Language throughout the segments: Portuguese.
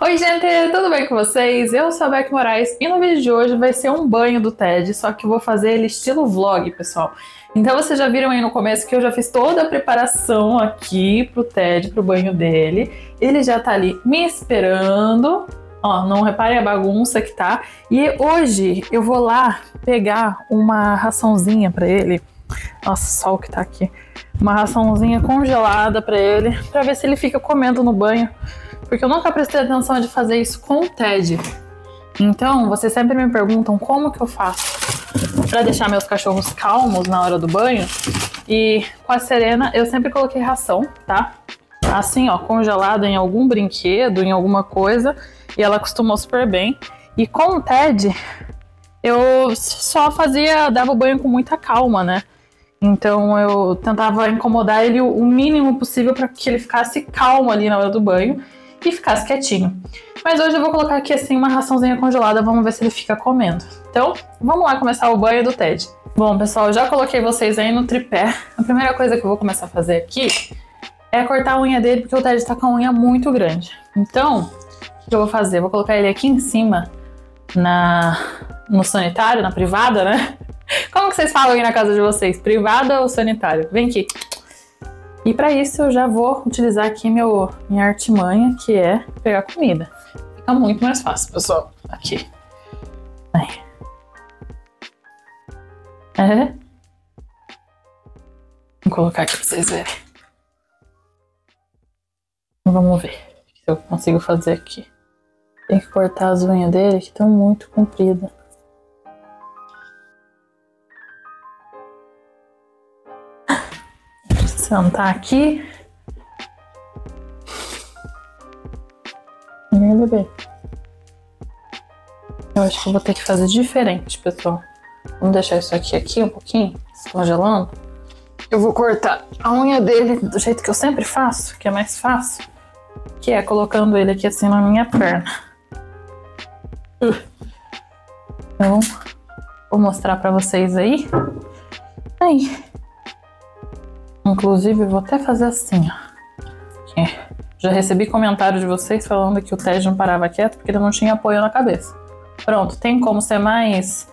Oi gente, tudo bem com vocês? Eu sou a Beck Moraes e no vídeo de hoje vai ser um banho do Ted, só que eu vou fazer ele estilo vlog, pessoal. Então vocês já viram aí no começo que eu já fiz toda a preparação aqui pro Ted, pro banho dele. Ele já tá ali me esperando, ó, não reparem a bagunça que tá. E hoje eu vou lá pegar uma raçãozinha pra ele. Nossa, só o que tá aqui. Uma raçãozinha congelada pra ele, pra ver se ele fica comendo no banho. Porque eu nunca prestei atenção de fazer isso com o Ted. Então, vocês sempre me perguntam como que eu faço pra deixar meus cachorros calmos na hora do banho. E com a Serena, eu sempre coloquei ração, tá? Assim, ó, congelado em algum brinquedo, em alguma coisa. E ela acostumou super bem. E com o Ted, eu só dava o banho com muita calma, né? Então eu tentava incomodar ele o mínimo possível para que ele ficasse calmo ali na hora do banho e ficasse quietinho. Mas hoje eu vou colocar aqui assim uma raçãozinha congelada, vamos ver se ele fica comendo. Então, vamos lá começar o banho do Ted. Bom, pessoal, eu já coloquei vocês aí no tripé. A primeira coisa que eu vou começar a fazer aqui é cortar a unha dele, porque o Ted tá com a unha muito grande. Então, o que eu vou fazer? Eu vou colocar ele aqui em cima, no sanitário, na privada, né? Como que vocês falam aí na casa de vocês? Privada ou sanitário? Vem aqui. E para isso eu já vou utilizar aqui minha artimanha, que é pegar comida. Fica muito mais fácil, pessoal. Aqui. Aí. Vou colocar aqui para vocês verem. Vamos ver se eu consigo fazer aqui. Tem que cortar as unhas dele, que estão muito compridas. Sentar aqui. E aí, bebê. Eu acho que eu vou ter que fazer diferente, pessoal. Vamos deixar isso aqui um pouquinho, descongelando. Eu vou cortar a unha dele do jeito que eu sempre faço, que é mais fácil. Que é colocando ele aqui assim na minha perna. Então, vou mostrar pra vocês aí. Aí. Inclusive, eu vou até fazer assim, ó. Aqui. Já recebi comentário de vocês falando que o Ted não parava quieto porque ele não tinha apoio na cabeça. Pronto, tem como ser mais...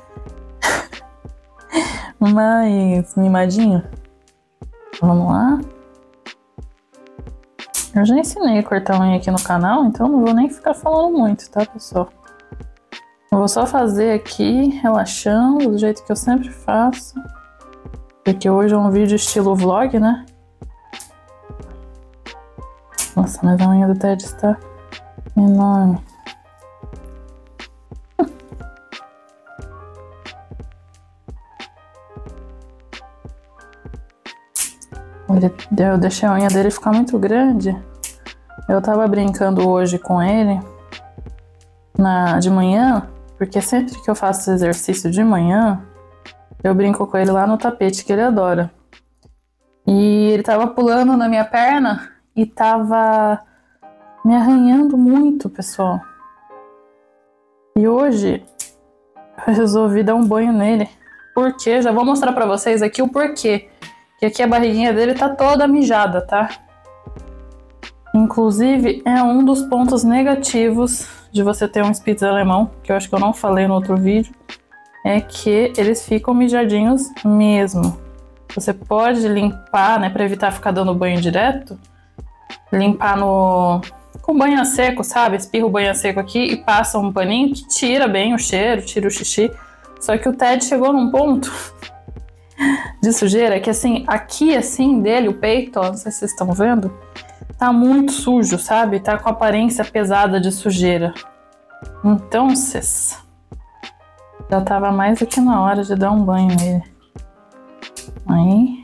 mais mimadinho? Vamos lá. Eu já ensinei a cortar unha aqui no canal, então não vou nem ficar falando muito, tá, pessoal? Eu vou só fazer aqui, relaxando, do jeito que eu sempre faço. Porque hoje é um vídeo estilo vlog, né? Nossa, mas a unha do Ted está enorme. Eu deixei a unha dele ficar muito grande. Eu tava brincando hoje com ele de manhã, porque sempre que eu faço exercício de manhã, eu brinco com ele lá no tapete, que ele adora. E ele tava pulando na minha perna e tava me arranhando muito, pessoal. E hoje eu resolvi dar um banho nele. Por quê? Já vou mostrar pra vocês aqui o porquê. Que aqui a barriguinha dele tá toda mijada, tá? Inclusive, é um dos pontos negativos de você ter um Spitz alemão, que eu acho que eu não falei no outro vídeo. É que eles ficam mijadinhos mesmo. Você pode limpar, né, para evitar ficar dando banho direto, limpar com banho a seco, sabe? Espirra o banho a seco aqui e passa um paninho que tira bem o cheiro, tira o xixi. Só que o Ted chegou num ponto de sujeira que assim, aqui assim dele, o peito, ó, não sei se vocês estão vendo, tá muito sujo, sabe? Tá com aparência pesada de sujeira. Então, vocês... já tava mais do que na hora de dar um banho nele. Aí.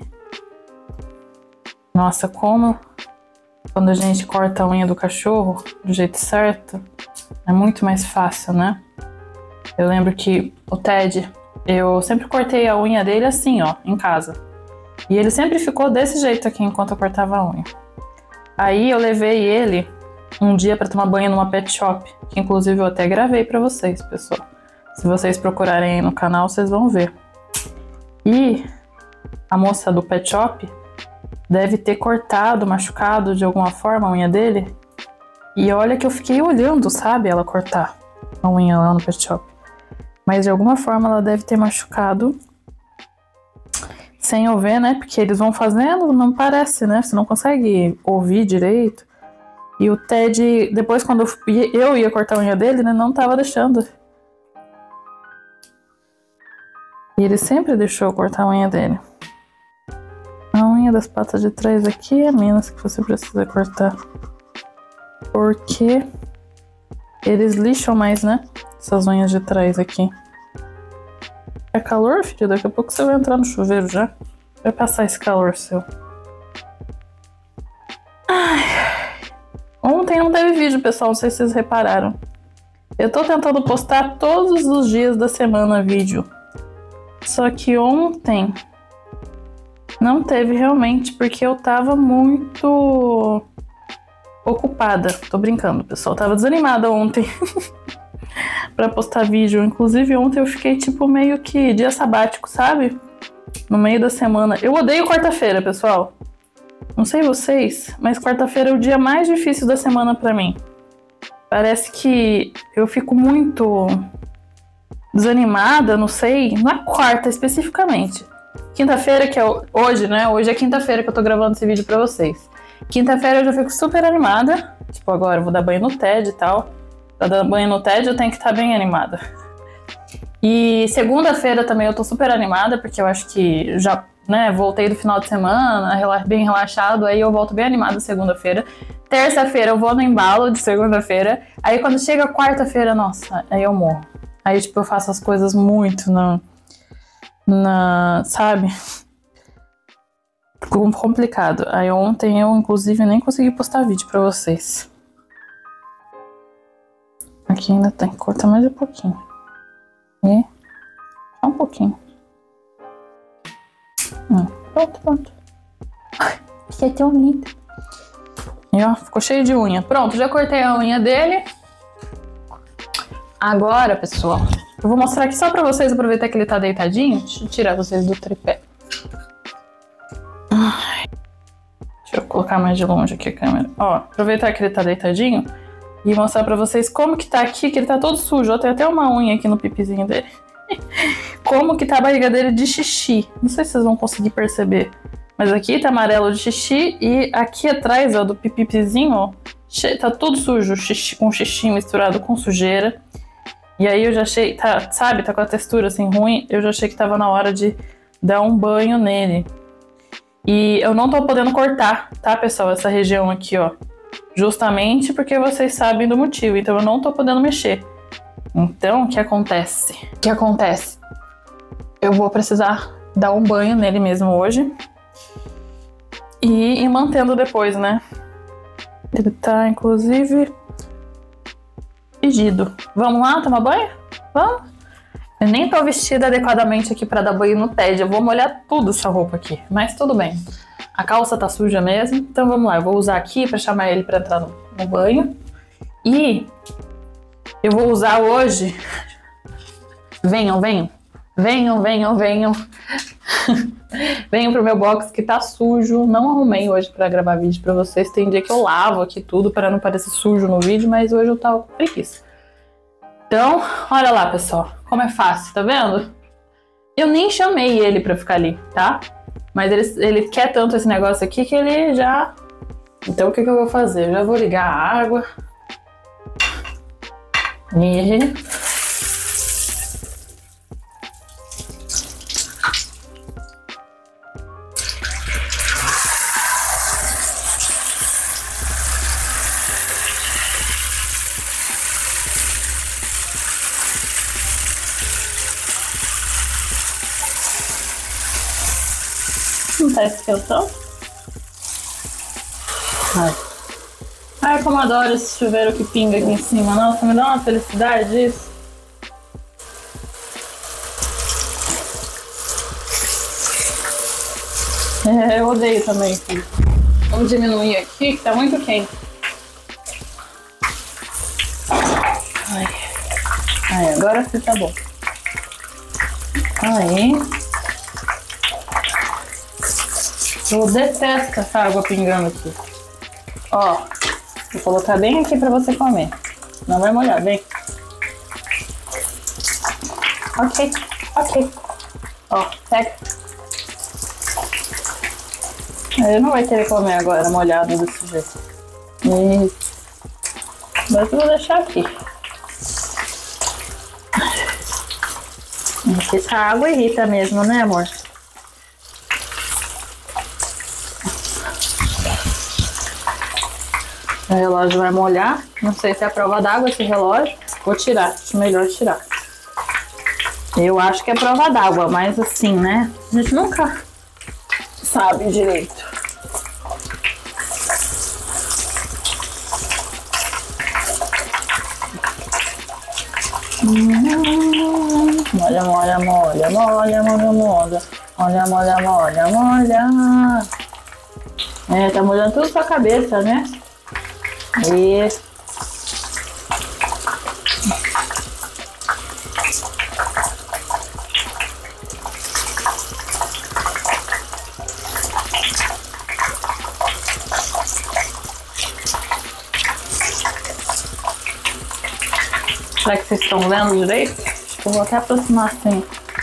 Nossa, como quando a gente corta a unha do cachorro do jeito certo, é muito mais fácil, né? Eu lembro que o Ted, eu sempre cortei a unha dele assim, ó, em casa. E ele sempre ficou desse jeito aqui enquanto eu cortava a unha. Aí eu levei ele um dia pra tomar banho numa pet shop, que inclusive eu até gravei pra vocês, pessoal. Se vocês procurarem aí no canal, vocês vão ver. E a moça do pet shop deve ter cortado, machucado de alguma forma a unha dele. E olha que eu fiquei olhando, sabe, ela cortar a unha lá no pet shop. Mas de alguma forma ela deve ter machucado. Sem eu ver, né? Porque eles vão fazendo, não parece, né? Você não consegue ouvir direito. E o Ted, depois quando eu ia cortar a unha dele, né? Não tava deixando. E ele sempre deixou eu cortar a unha dele. A unha das patas de trás aqui é menos que você precisa cortar. Porque eles lixam mais, né? Essas unhas de trás aqui. É calor, filho? Daqui a pouco você vai entrar no chuveiro já. Vai passar esse calor seu. Ai. Ontem não teve vídeo, pessoal. Não sei se vocês repararam. Eu tô tentando postar todos os dias da semana vídeo. Só que ontem não teve realmente, porque eu tava muito ocupada. Tô brincando, pessoal. Tava desanimada ontem pra postar vídeo. Inclusive, ontem eu fiquei tipo meio que dia sabático, sabe? No meio da semana. Eu odeio quarta-feira, pessoal. Não sei vocês, mas quarta-feira é o dia mais difícil da semana pra mim. Parece que eu fico muito desanimada, não sei, na quarta especificamente. Quinta-feira, que é hoje, né? Hoje é quinta-feira que eu tô gravando esse vídeo pra vocês. Quinta-feira eu já fico super animada. Tipo, agora eu vou dar banho no Ted e tal. Pra dar banho no Ted eu tenho que estar bem animada. E segunda-feira também eu tô super animada, porque eu acho que já, né, voltei do final de semana, bem relaxado, aí eu volto bem animada segunda-feira. Terça-feira eu vou no embalo de segunda-feira. Aí quando chega quarta-feira, nossa, aí eu morro. Aí, tipo, eu faço as coisas muito sabe? Complicado. Aí ontem eu, inclusive, nem consegui postar vídeo pra vocês. Aqui ainda tem que cortar mais um pouquinho. E só um pouquinho. Pronto. Ai, isso é tão lindo. E ó, ficou cheio de unha. Pronto, já cortei a unha dele. Agora, pessoal, eu vou mostrar aqui só pra vocês, aproveitar que ele tá deitadinho. Deixa eu tirar vocês do tripé. Deixa eu colocar mais de longe aqui a câmera. Ó, aproveitar que ele tá deitadinho e mostrar pra vocês como que tá aqui, que ele tá todo sujo. Ó, tem até uma unha aqui no pipizinho dele. Como que tá a barriga dele de xixi. Não sei se vocês vão conseguir perceber. Mas aqui tá amarelo de xixi e aqui atrás, ó, do pipizinho, ó, tá tudo sujo, xixi, com xixi misturado com sujeira. E aí eu já achei, tá, sabe, tá com a textura assim ruim, eu já achei que tava na hora de dar um banho nele. E eu não tô podendo cortar, tá, pessoal, essa região aqui, ó. Justamente porque vocês sabem do motivo, então eu não tô podendo mexer. Então, o que acontece? Eu vou precisar dar um banho nele mesmo hoje. E ir mantendo depois, né? Ele tá, inclusive, pedido. Vamos lá tomar banho? Vamos? Eu nem tô vestida adequadamente aqui pra dar banho no Ted. Eu vou molhar tudo essa roupa aqui. Mas tudo bem. A calça tá suja mesmo. Então vamos lá. Eu vou usar aqui pra chamar ele pra entrar no banho. E eu vou usar hoje... Venham. Venham pro meu box que tá sujo. Não arrumei hoje pra gravar vídeo pra vocês. Tem dia que eu lavo aqui tudo pra não parecer sujo no vídeo, mas hoje eu tava com preguiça. Então, olha lá, pessoal, como é fácil, tá vendo? Eu nem chamei ele pra ficar ali, tá? Mas ele quer tanto esse negócio aqui que ele já... Então o que eu vou fazer? Eu já vou ligar a água. E... Não tá esquentando? Ai, como adoro esse chuveiro que pinga aqui em cima. Nossa, me dá uma felicidade isso. Eu odeio também, filho. Vamos diminuir aqui, que tá muito quente. Ai, agora sim tá bom. Aí. Eu detesto essa água pingando aqui. Ó, Vou colocar bem aqui pra você comer. Não vai molhar, vem. Ok, ok. Ó, pega. Ele não vai querer comer agora molhado desse jeito. Isso. Mas eu vou deixar aqui. Essa água irrita mesmo, né, amor? O relógio vai molhar. Não sei se é a prova d'água esse relógio. Vou tirar, acho melhor tirar. Eu acho que é prova d'água, mas assim, né? A gente nunca sabe direito. Molha, molha, molha, molha, molha, molha. Molha, molha, molha, molha. É, tá molhando tudo sua cabeça, né? Isso. Será que vocês estão vendo direito? Acho que eu vou até aproximar assim.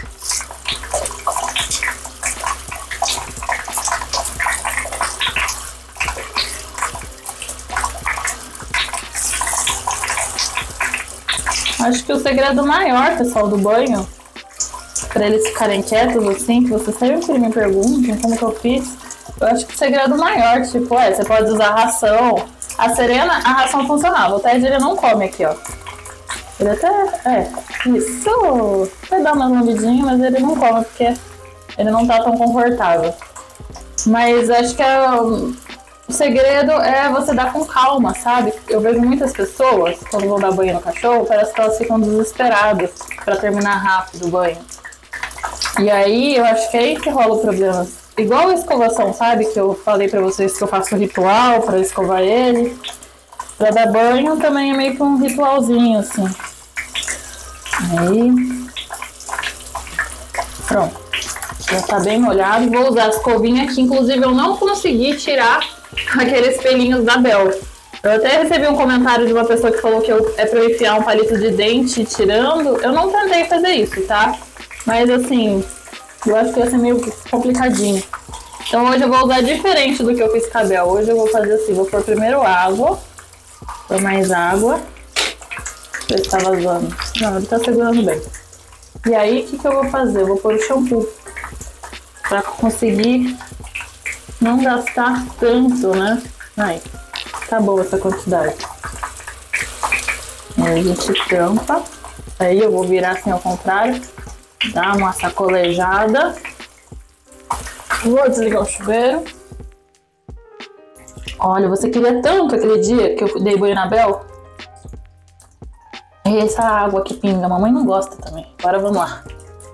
Acho que o segredo maior, pessoal, do banho, para eles ficarem quietos assim, que vocês sempre me perguntam como que eu fiz, eu acho que o segredo maior, tipo, você pode usar ração. A Serena, a ração funcionava, o Ted ele não come aqui, ó. Ele até, isso, vai dar uma lambidinha, mas ele não come porque ele não tá tão confortável. Mas acho que o segredo é você dar com calma, sabe? Eu vejo muitas pessoas, quando vão dar banho no cachorro, parece que elas ficam desesperadas pra terminar rápido o banho. E aí, eu acho que é aí que rola o problema. Igual a escovação, sabe? Que eu falei pra vocês que eu faço um ritual pra escovar ele. Pra dar banho também é meio que um ritualzinho, assim. Aí. Pronto. Já tá bem molhado. Vou usar a escovinha aqui. Inclusive, eu não consegui tirar aqueles pelinhos da Bel. Eu até recebi um comentário de uma pessoa que falou que é pra eu enfiar um palito de dente tirando. Eu não tentei fazer isso, tá? Mas assim, eu acho que ia ser meio complicadinho. Então hoje eu vou usar diferente do que eu fiz com a Bel. Hoje eu vou fazer assim, vou pôr primeiro água. Pôr mais água. Ver se tá vazando. Não, ele tá segurando bem. E aí, o que eu vou fazer? Eu vou pôr o shampoo. Pra conseguir não gastar tanto, né? Aí, tá boa essa quantidade. Aí a gente tampa. Aí eu vou virar assim ao contrário. Dar uma sacolejada. Vou desligar o chuveiro. Olha, você queria tanto aquele dia que eu dei banho na Bel. E essa água que pinga, a mamãe não gosta também. Agora vamos lá.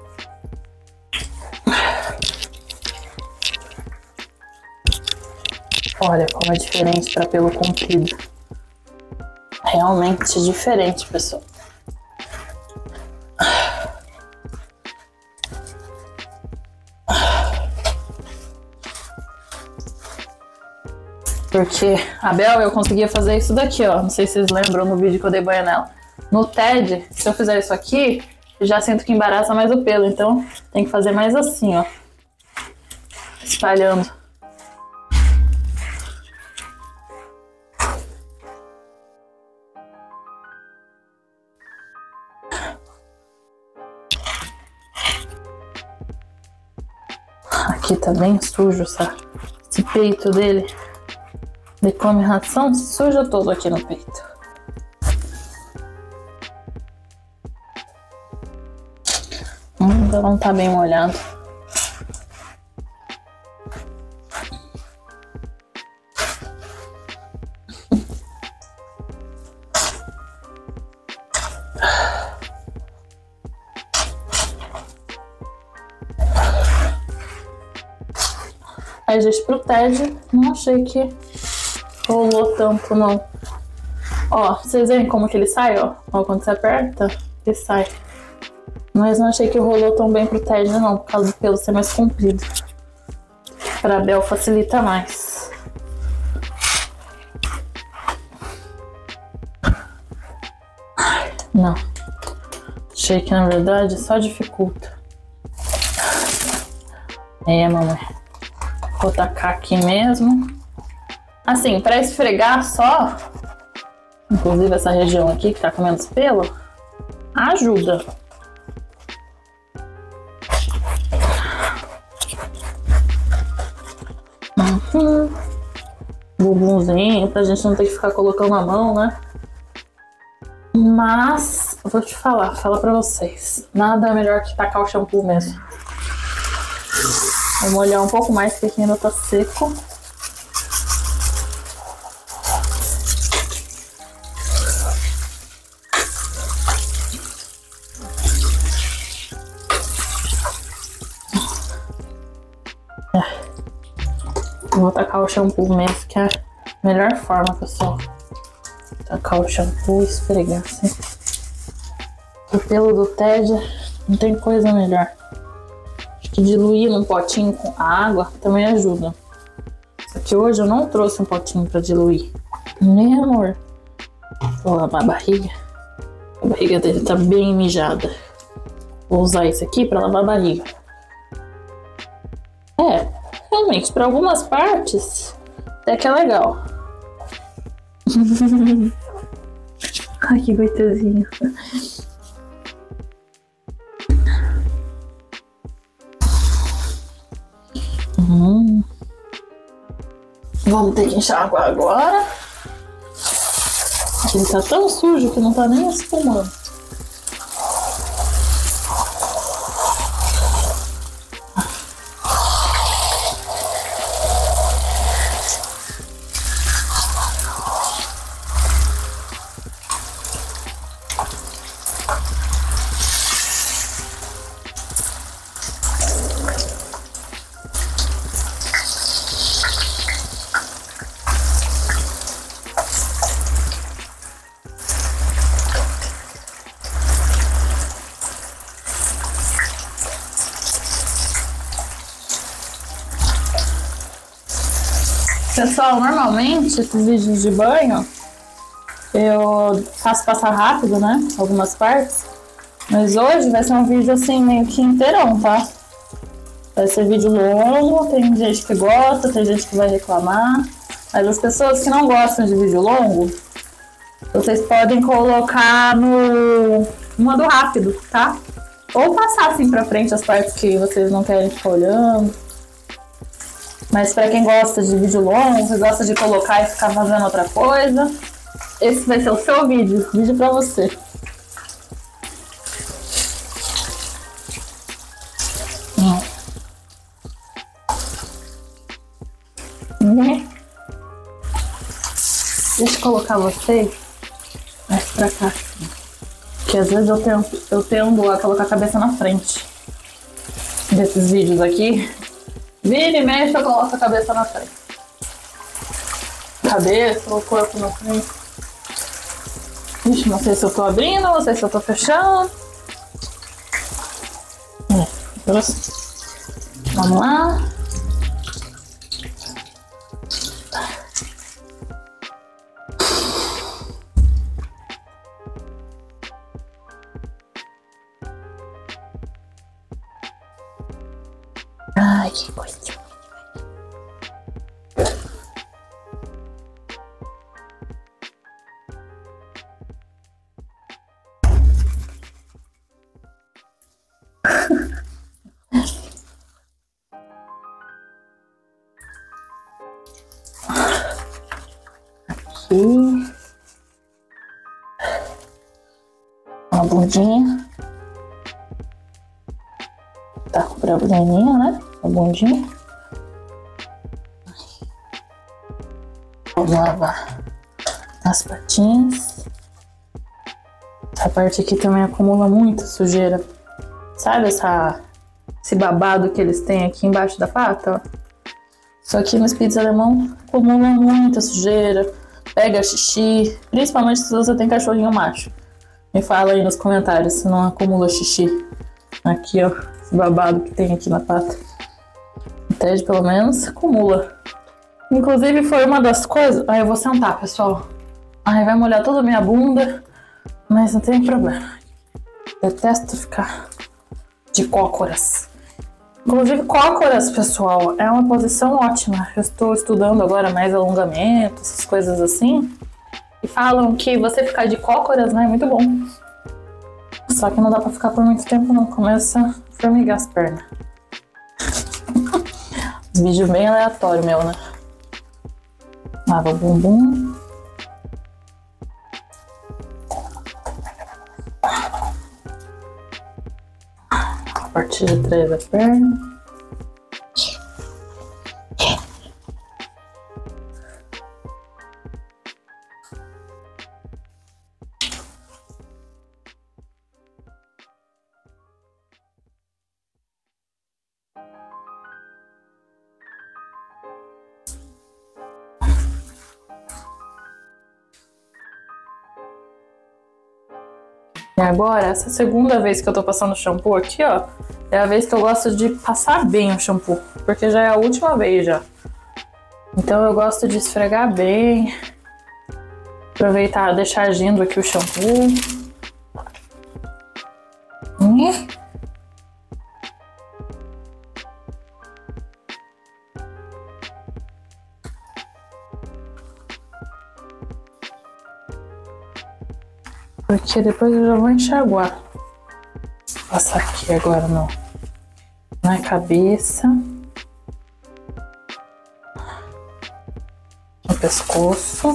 Olha como é diferente para pelo comprido. Realmente diferente, pessoal. Porque a Bel, eu conseguia fazer isso daqui, ó. Não sei se vocês lembram no vídeo que eu dei banho nela. No Ted, se eu fizer isso aqui, já sinto que embaraça mais o pelo. Então, tem que fazer mais assim, ó. Espalhando. Aqui tá bem sujo, sabe? Esse peito dele. Ele come ração, suja todo aqui no peito. Ainda não tá bem molhado. Aí, gente, pro Ted, não achei que rolou tanto, não. Ó, vocês veem como que ele sai, ó? Ó, quando você aperta, ele sai. Mas não achei que rolou tão bem pro Ted, não, por causa do pelo ser mais comprido. Pra Bel facilita mais. Não. Achei que na verdade só dificulta. Mamãe. Vou tacar aqui mesmo. Assim, pra esfregar só, inclusive essa região aqui que tá com menos pelo, ajuda. Bumbumzinho, pra gente não ter que ficar colocando a mão, né? Mas, vou te falar pra vocês, nada é melhor que tacar o shampoo mesmo. Vou molhar um pouco mais, porque aqui ainda tá seco. Vou tacar o shampoo mesmo, que é a melhor forma, pessoal. Tacar o shampoo e esfregar assim. O pelo do Ted não tem coisa melhor. Acho que diluir num potinho com água também ajuda. Só que hoje eu não trouxe um potinho pra diluir. Né, amor? Vou lavar a barriga. A barriga dele tá bem mijada. Vou usar esse aqui pra lavar a barriga. Realmente, para algumas partes, até que é legal. Ai, que gostosinho. Vamos ter que enxaguar agora. Ele tá tão sujo que não tá nem espumando. Pessoal, normalmente esses vídeos de banho eu faço passar rápido, né? Algumas partes. Mas hoje vai ser um vídeo assim meio que inteirão, tá? Vai ser vídeo longo, tem gente que gosta, tem gente que vai reclamar. Mas as pessoas que não gostam de vídeo longo, vocês podem colocar no modo rápido, tá? Ou passar assim pra frente as partes que vocês não querem ficar olhando. Mas pra quem gosta de vídeo longo, que gosta de colocar e ficar fazendo outra coisa, esse vai ser o seu vídeo pra você. Deixa eu colocar vocês mais pra cá, assim. Porque às vezes eu tendo a colocar a cabeça na frente desses vídeos aqui. Vira e mexe, eu coloco a cabeça na frente. Cabeça ou corpo na frente. Ixi, não sei se eu tô abrindo, não sei se eu tô fechando. Vamos lá. Ai, que coisa. Aqui. Uma bundinha. Tá com probleminha, né? A bundinha. Vamos lavar as patinhas. Essa parte aqui também acumula muita sujeira. Sabe esse babado que eles têm aqui embaixo da pata? Só que no Spitz alemão acumula muita sujeira. Pega xixi. Principalmente se você tem cachorrinho macho. Me fala aí nos comentários se não acumula xixi. Aqui, ó. Esse babado que tem aqui na pata. O Ted, pelo menos, acumula. Inclusive, foi uma das coisas... Ai, eu vou sentar, pessoal. Ai, vai molhar toda a minha bunda. Mas não tem problema. Detesto ficar de cócoras. Inclusive, cócoras, pessoal, é uma posição ótima. Eu estou estudando agora mais alongamento, essas coisas assim. E falam que você ficar de cócoras, né, é muito bom. Só que não dá pra ficar por muito tempo, não. Começa a formigar as pernas. Os vídeos bem aleatórios, meu, né? Lava o bumbum. A partir de 3 a perna. E agora, essa segunda vez que eu tô passando shampoo aqui, ó, é a vez que eu gosto de passar bem o shampoo, porque já é a última vez já. Então eu gosto de esfregar bem, aproveitar, deixar agindo aqui o shampoo. Porque depois eu já vou enxaguar. Vou passar aqui agora na cabeça. No pescoço.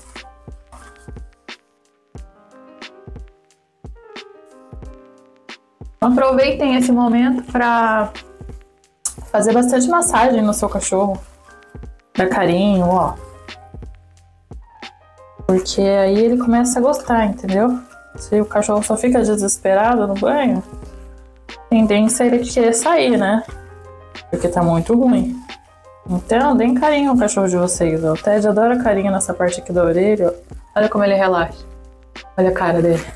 Aproveitem esse momento para fazer bastante massagem no seu cachorro. Dar carinho, ó. Porque aí ele começa a gostar, entendeu? Se o cachorro só fica desesperado no banho, tendência é ele querer sair, né? Porque tá muito ruim. Então, deem carinho ao cachorro de vocês, ó. O Ted adora carinho nessa parte aqui da orelha, ó. Olha como ele relaxa. Olha a cara dele.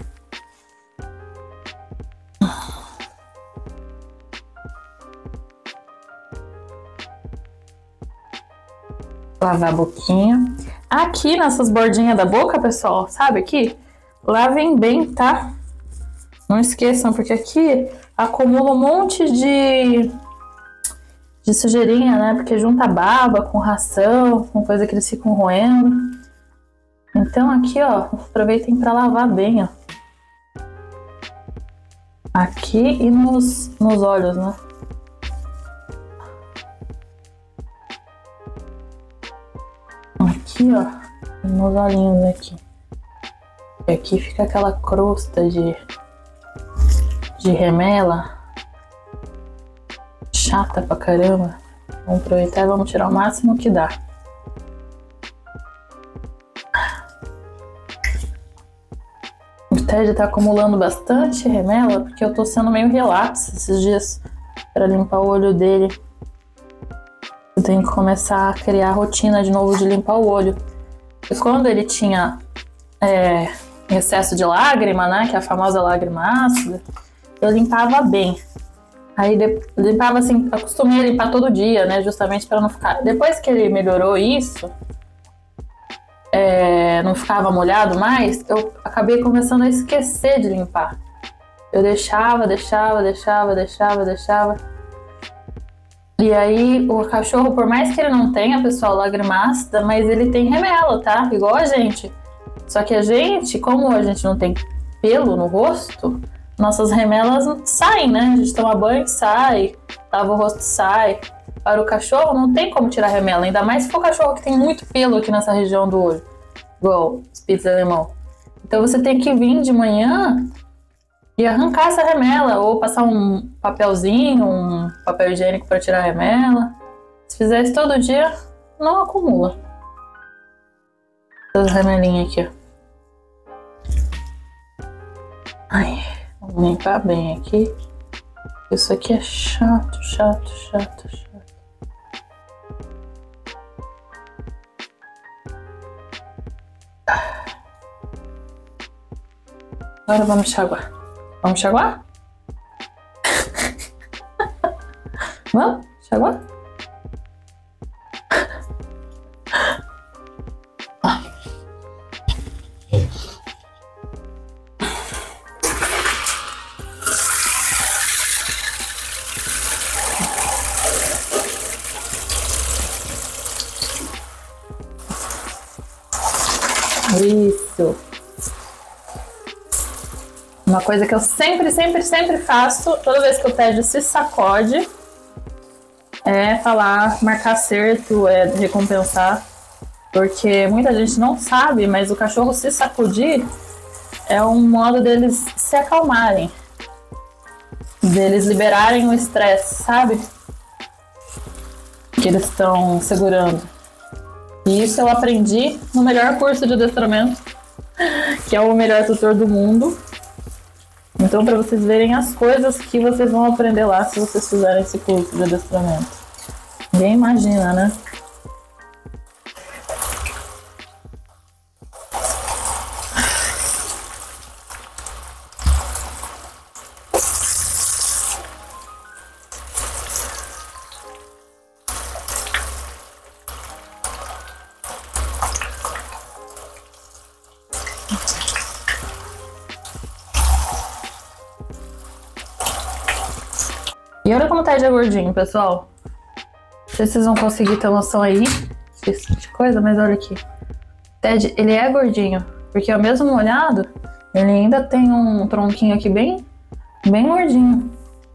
Lavar a boquinha. Aqui nessas bordinhas da boca, pessoal, sabe aqui? Lavem bem, tá? Não esqueçam, porque aqui acumula um monte de sujeirinha, né? Porque junta baba com ração, com coisa que eles ficam roendo. Então aqui, ó, aproveitem pra lavar bem, ó. Aqui e nos olhos, né? Aqui, ó, nos olhinhos aqui. E aqui fica aquela crosta de remela. Chata pra caramba. Vamos aproveitar e vamos tirar o máximo que dá. O Ted tá acumulando bastante remela, porque eu tô sendo meio relapsa esses dias pra limpar o olho dele. Eu tenho que começar a criar a rotina de novo de limpar o olho. E quando ele tinha excesso de lágrima, né, que é a famosa lágrima ácida, eu limpava bem. Aí limpava assim, acostumei a limpar todo dia, né, justamente para não ficar... Depois que ele melhorou isso, não ficava molhado mais, eu acabei começando a esquecer de limpar. Eu deixava. E aí, o cachorro, por mais que ele não tenha, pessoal, lágrima ácida, mas ele tem remela, tá? Igual a gente. Só que a gente, como a gente não tem pelo no rosto, nossas remelas saem, né? A gente toma banho, sai, lava o rosto, sai. Para o cachorro, não tem como tirar remela, ainda mais se for o cachorro que tem muito pelo aqui nessa região do olho, igual Spitz alemão. Então você tem que vir de manhã e arrancar essa remela, ou passar um papelzinho, um papel higiênico para tirar a remela. Se fizer isso todo dia, não acumula. Essas remelinhas aqui, ó. Ai, vamos limpar bem aqui. Isso aqui é chato. Agora vamos enxaguar. Vamos enxaguar? Vamos enxaguar? Isso. Uma coisa que eu sempre faço, toda vez que o Ted se sacode, é falar, marcar acerto, recompensar. Porque muita gente não sabe, mas o cachorro se sacudir é um modo deles se acalmarem. Deles liberarem o estresse, sabe? Que eles estão segurando. E isso eu aprendi no melhor curso de adestramento, que é o melhor tutor do mundo. Então, para vocês verem as coisas que vocês vão aprender lá se vocês fizerem esse curso de adestramento. Ninguém imagina, né? E olha como o Ted é gordinho, pessoal. Não sei se vocês vão conseguir ter noção aí de coisa, mas olha aqui. O Ted, ele é gordinho, porque ao mesmo molhado, ele ainda tem um tronquinho aqui bem gordinho.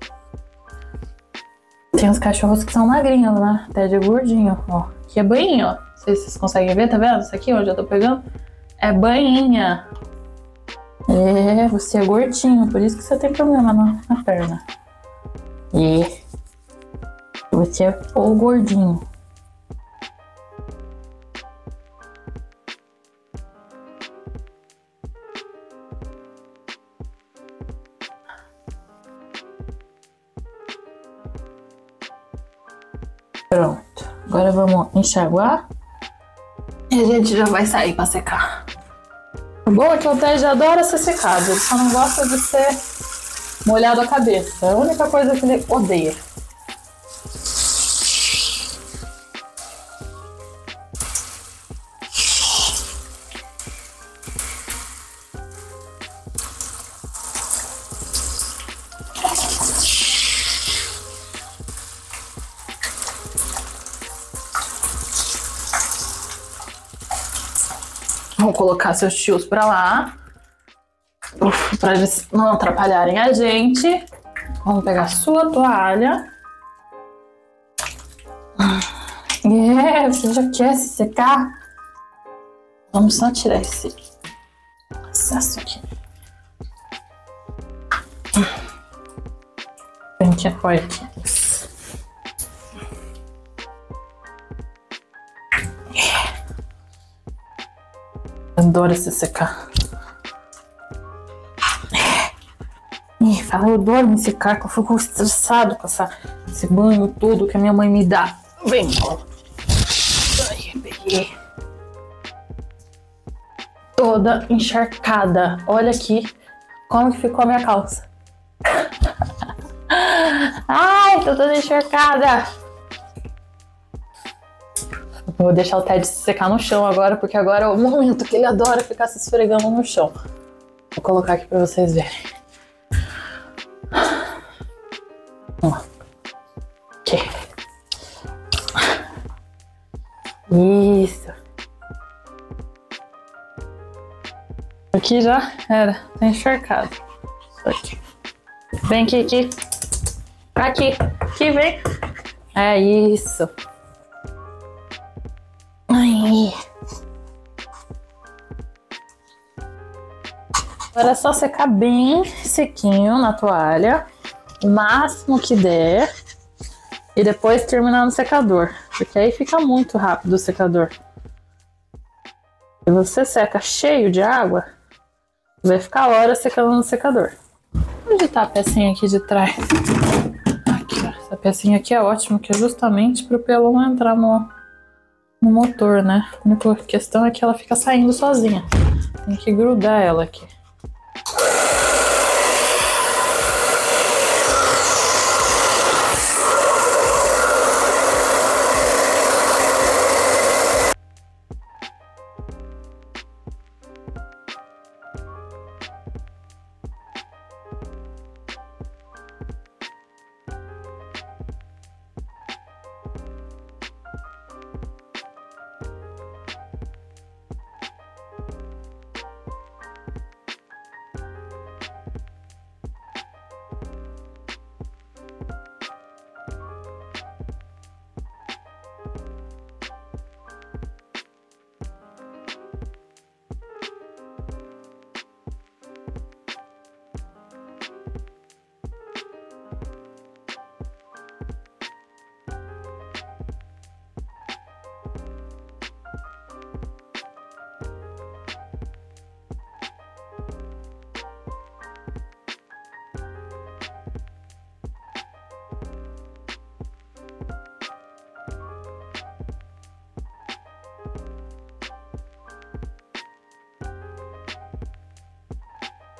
Tem uns cachorros que são magrinhos, né? O Ted é gordinho, ó. Aqui é banhinho, ó. Não sei se vocês conseguem ver, tá vendo? Isso aqui onde eu tô pegando é banhinha. É, você é gordinho, por isso que você tem problema na perna. E você é o gordinho. Pronto. Agora vamos enxaguar. E a gente já vai sair pra secar. O bom é que o Ted adora ser secado. Ele só não gosta de ser molhado a cabeça. É a única coisa que ele odeia. Vamos colocar seus tios pra lá. Pra eles não atrapalharem a gente. Vamos pegar sua toalha. Você já quer se secar? Vamos só tirar esse excesso aqui. Frente é forte. Adoro se secar. Eu adoro me secar, que eu fico estressado com esse banho todo que a minha mãe me dá. Vem, ai, peguei. Toda encharcada. Olha aqui como que ficou a minha calça. Ai, tô toda encharcada. Vou deixar o Ted se secar no chão agora, porque agora é o momento que ele adora ficar se esfregando no chão. Vou colocar aqui pra vocês verem. Aqui. Isso. Aqui já era, tá encharcado. Aqui. Vem aqui, aqui. Aqui, vem. É isso. Ai. Agora é só secar bem sequinho na toalha, o máximo que der, e depois terminar no secador, porque aí fica muito rápido o secador. Se você seca cheio de água, vai ficar horas secando no secador. Onde tá a pecinha aqui de trás? Aqui, ó. Essa pecinha aqui é ótima, que é justamente para o pelo não entrar no motor, né? A única questão é que ela fica saindo sozinha. Tem que grudar ela aqui.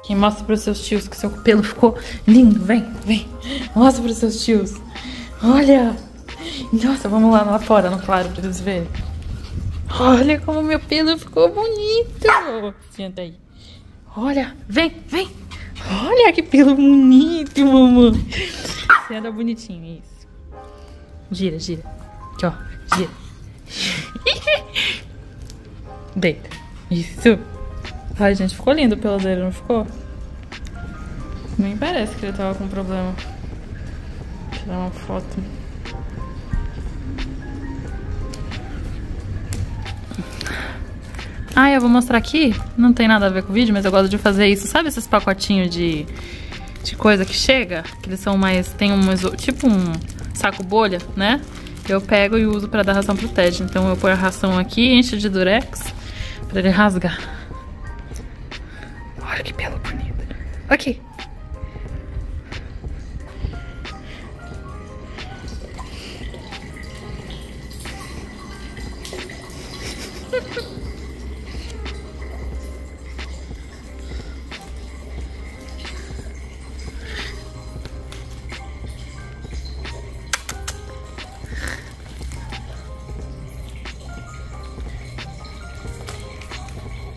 Quem mostra pros seus tios que seu pelo ficou lindo. Vem, vem. Mostra pros seus tios. Olha. Nossa, vamos lá fora, no claro, pra eles verem. Olha como meu pelo ficou bonito. Senta aí. Olha, vem, vem. Olha que pelo bonito, mamãe. Senta bonitinho, isso. Gira, gira. Aqui, ó, gira. Deita. Isso. Ai, gente, ficou lindo o pelo dele, não ficou? Nem parece que ele tava com problema. Vou tirar uma foto. Ah, eu vou mostrar aqui. Não tem nada a ver com o vídeo, mas eu gosto de fazer isso. Sabe esses pacotinhos de coisa que chega? Que eles são mais... Tem tipo um saco bolha, né? Eu pego e uso pra dar ração pro Ted. Então eu ponho a ração aqui, encho de durex pra ele rasgar. Olha que pelo bonito. Aqui.